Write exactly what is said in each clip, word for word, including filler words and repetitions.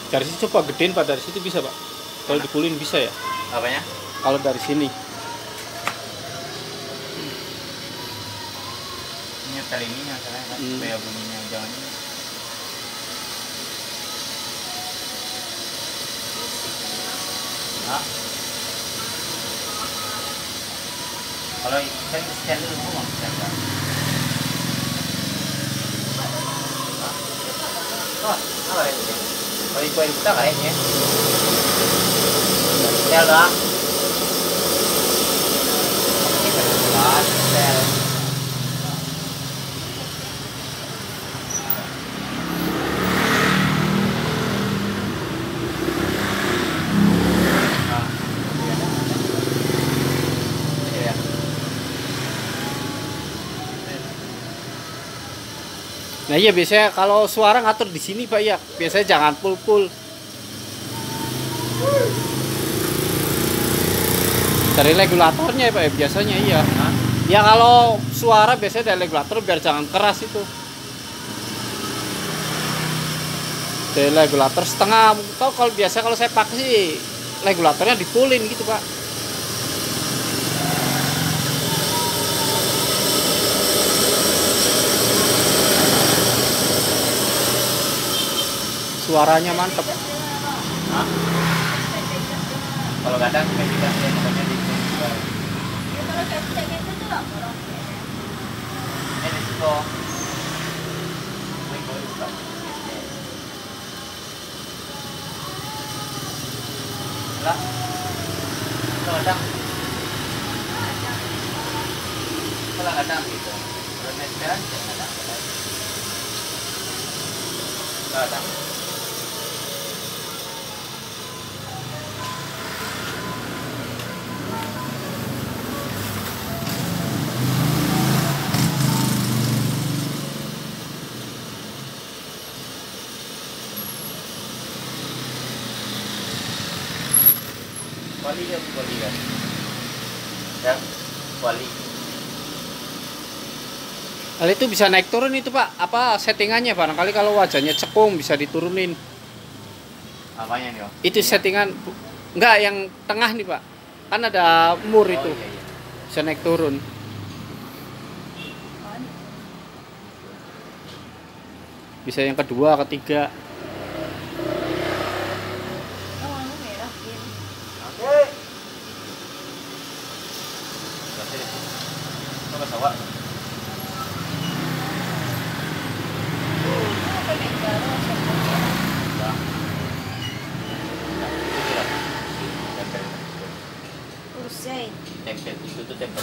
Dari sini coba gedein Pak, dari situ bisa Pak. Kalau dipulin bisa ya? Apanya? Kalau dari sini. Ini tali ini masalahnya kan, Hmm. supaya bunyinya jangan ini. Nah. Kalau saya stand dulu mau stand kan? Oh, apa ini? Kalau ikut kita kayaknya. Stand lah. Kita buat stand. Nah iya biasanya kalau suara ngatur di sini Pak ya. Biasanya jangan full-full. Dari regulatornya ya Pak ya biasanya iya. Hah? Ya kalau suara biasanya dari regulator biar jangan keras itu. Dari regulator setengah. Tahu kalau biasa kalau saya pakai sih regulatornya dipulin gitu Pak. Suaranya mantep. Hah? Kalau kadang kita juga dia pokoknya di sini juga. Ini di situ. Ini boleh buka. Lah. Kalau kadang kalau kadang gitu. Kalau naik jalan jangan kadang. Kalau kadang kuali kan kuali kan ya kuali Kali itu bisa naik turun itu Pak. Apa settingannya barangkali kalau wajahnya cekung bisa diturunin. apanya nih Om? Itu Ini? settingan enggak yang tengah nih Pak. Kan ada mur Oh, itu. iya, iya. Bisa naik turun. Bisa yang kedua, ketiga. Oke. Kasih deh. Coba sawah. Usai. Tempel itu tuh tempel.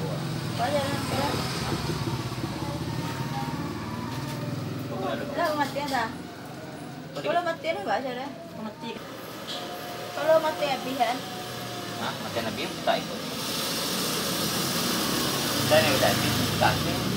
Lah mati ada. Kalau mati ada bahasa ada. Mati. Kalau mati abihan. Hah, mati nabi tak ikut. Dan yang udah itu tak